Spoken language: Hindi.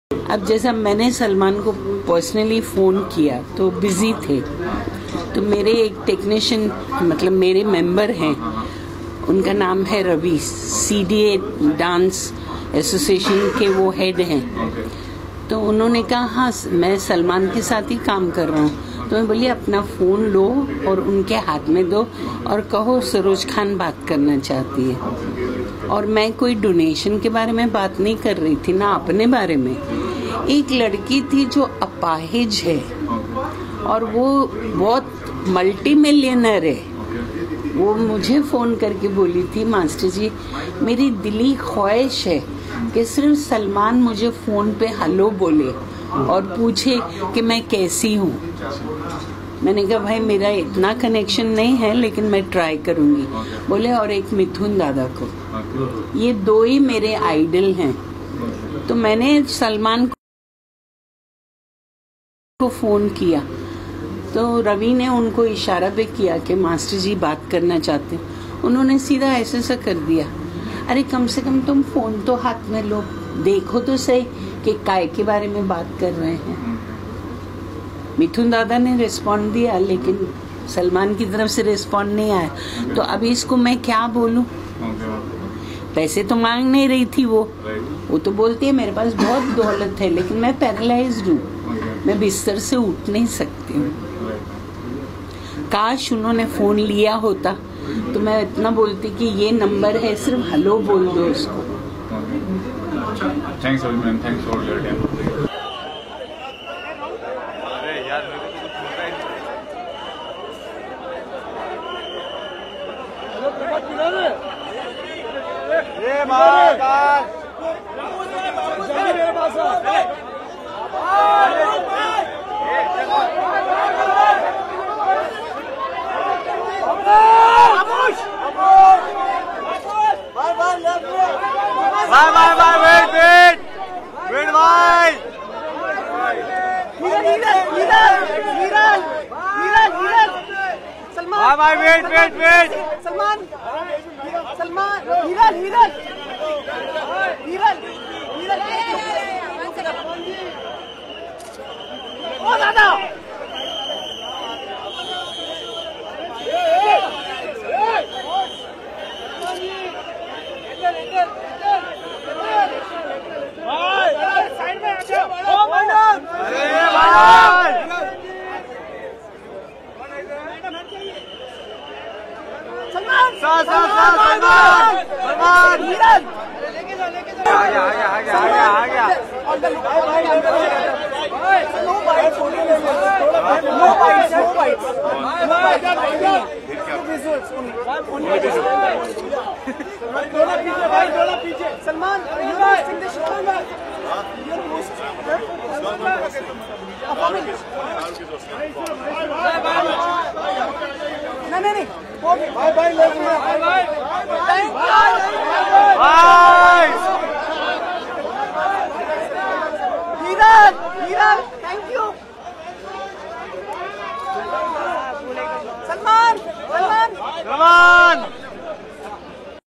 अब जैसा मैंने सलमान को पर्सनली फ़ोन किया तो बिज़ी थे, तो मेरे एक टेक्नीशियन मतलब मेरे मेंबर हैं, उनका नाम है रवि, CDA डांस एसोसिएशन के वो हेड हैं। तो उन्होंने कहा हाँ मैं सलमान के साथ ही काम कर रहा हूँ। तो मैं बोली अपना फ़ोन लो और उनके हाथ में दो और कहो सरोज खान बात करना चाहती है। और मैं कोई डोनेशन के बारे में बात नहीं कर रही थी ना अपने बारे में। एक लड़की थी जो अपाहिज है और वो बहुत मल्टी मिलियनर है। वो मुझे फ़ोन करके बोली थी मास्टर जी मेरी दिली ख्वाहिश है कि सिर्फ सलमान मुझे फ़ोन पे हेलो बोले और पूछे कि मैं कैसी हूँ। मैंने कहा भाई मेरा इतना कनेक्शन नहीं है लेकिन मैं ट्राई करूँगी। बोले और एक मिथुन दादा को, ये दो ही मेरे आइडल हैं। तो मैंने सलमान को फ़ोन किया तो रवि ने उनको इशारा पे किया कि मास्टर जी बात करना चाहते हैं। उन्होंने सीधा ऐसा कर दिया, अरे कम से कम तुम फ़ोन तो हाथ में लो, देखो तो सही कि काय के बारे में बात कर रहे हैं। मिथुन दादा ने रिस्पॉन्ड दिया लेकिन सलमान की तरफ से रिस्पॉन्ड नहीं आया। तो अभी इसको मैं क्या बोलूं? पैसे तो मांग नहीं रही थी वो तो बोलती है मेरे पास बहुत दौलत है लेकिन मैं पैरालाइज्ड हूँ, मैं बिस्तर से उठ नहीं सकती हूँ। काश उन्होंने फ़ोन लिया होता तो मैं इतना बोलती कि ये नंबर है, सिर्फ हेलो बोल दो उसको। Thanks ma'am, thanks for your time. अरे यार मेरे को कुछ बोल रहा है। ये बात मेरे पास वेट भाई सलमान भाई वेट सलमान ओ दादा सलमान नहीं bye Hiral thank you Salman